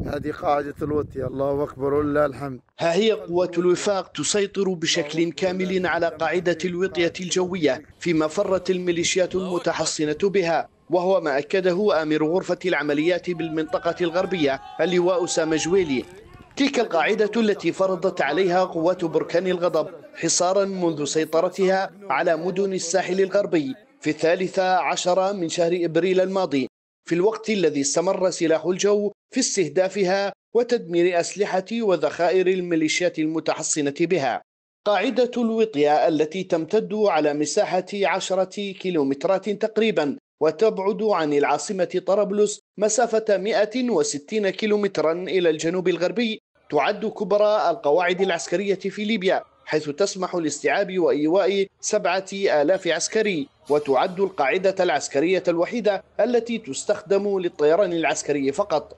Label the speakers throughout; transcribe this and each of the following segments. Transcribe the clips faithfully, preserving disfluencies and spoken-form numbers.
Speaker 1: هذه قاعدة الوطية. الله أكبر ولله الحمد.
Speaker 2: ها هي قوات الوفاق تسيطر بشكل كامل على قاعدة الوطية الجوية فيما فرت الميليشيات المتحصنة بها، وهو ما أكده آمر غرفة العمليات بالمنطقة الغربية اللواء أسامة جويلي. تلك القاعدة التي فرضت عليها قوات بركان الغضب حصارا منذ سيطرتها على مدن الساحل الغربي في الثالثة عشر من شهر إبريل الماضي، في الوقت الذي استمر سلاح الجو في استهدافها وتدمير أسلحة وذخائر الميليشيات المتحصنة بها. قاعدة الوطية التي تمتد على مساحة عشرة كيلومترات تقريبا وتبعد عن العاصمة طرابلس مسافة مئة وستين كيلومترا إلى الجنوب الغربي، تعد كبرى القواعد العسكرية في ليبيا، حيث تسمح لاستيعاب وإيواء سبعة آلاف عسكري، وتعد القاعدة العسكرية الوحيدة التي تستخدم للطيران العسكري فقط.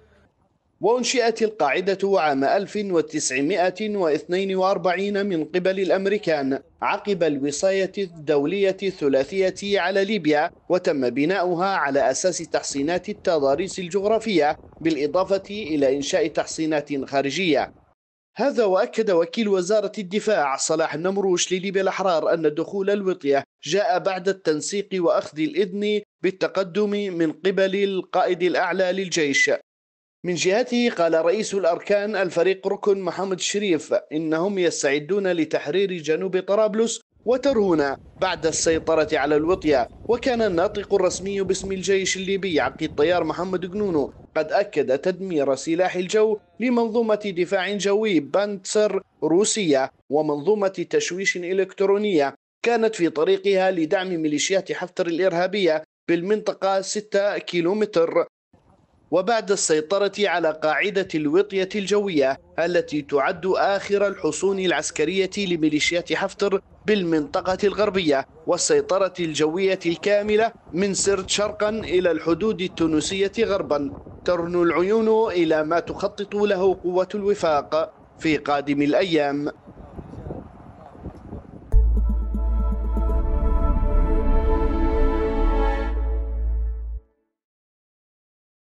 Speaker 2: وأنشئت القاعدة عام ألف وتسعمئة واثنين وأربعين من قبل الأمريكان عقب الوصاية الدولية الثلاثية على ليبيا، وتم بناؤها على أساس تحصينات التضاريس الجغرافية بالإضافة إلى إنشاء تحصينات خارجية. هذا وأكد وكيل وزارة الدفاع صلاح النمروش لليبيا الأحرار أن دخول الوطية جاء بعد التنسيق وأخذ الإذن بالتقدم من قبل القائد الأعلى للجيش. من جهته قال رئيس الأركان الفريق ركن محمد الشريف إنهم يستعدون لتحرير جنوب طرابلس وترهون بعد السيطرة على الوطية. وكان الناطق الرسمي باسم الجيش الليبي عقيد طيار محمد جنونو قد أكد تدمير سلاح الجو لمنظومة دفاع جوي بانتسر روسية ومنظومة تشويش إلكترونية كانت في طريقها لدعم ميليشيات حفتر الإرهابية بالمنطقة ستة كيلومتر. وبعد السيطرة على قاعدة الوطية الجوية التي تعد آخر الحصون العسكرية لميليشيات حفتر بالمنطقة الغربية والسيطرة الجوية الكاملة من سرت شرقا إلى الحدود التونسية غربا، ترنو العيون إلى ما تخطط له قوة الوفاق في قادم الأيام.